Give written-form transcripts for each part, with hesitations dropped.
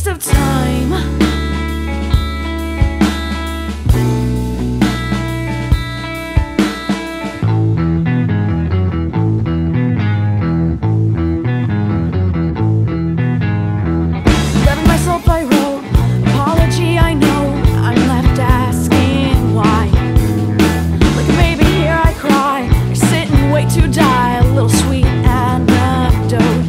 waste of time. By road, apology, I know I'm left asking why. Like maybe here I cry, I sit and wait to die, a little sweet anecdote.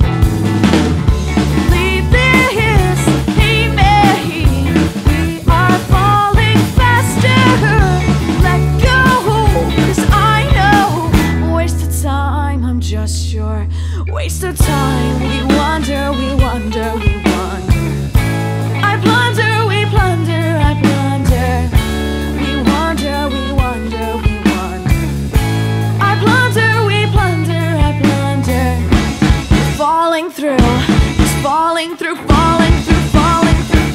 Leave this, hey me, we are falling faster. Let go, 'cause I know, waste of time, I'm just sure. Waste of time, we wonder, we wonder, we wonder. I plunder, we plunder, I plunder. We wonder, we wonder, we wonder. I plunder, we plunder, I plunder. Falling through, just falling through, falling through, falling through,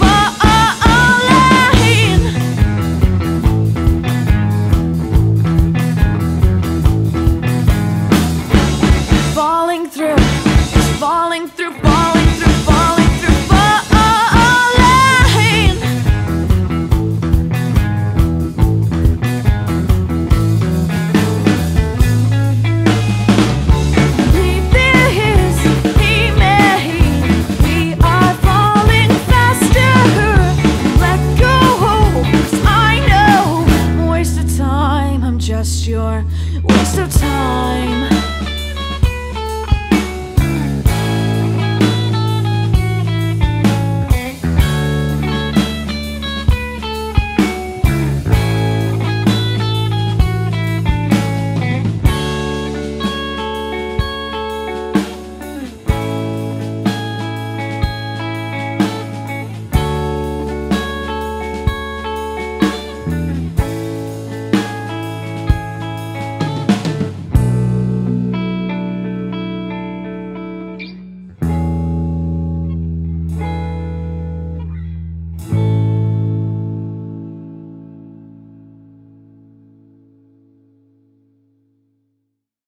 falling through, just falling through.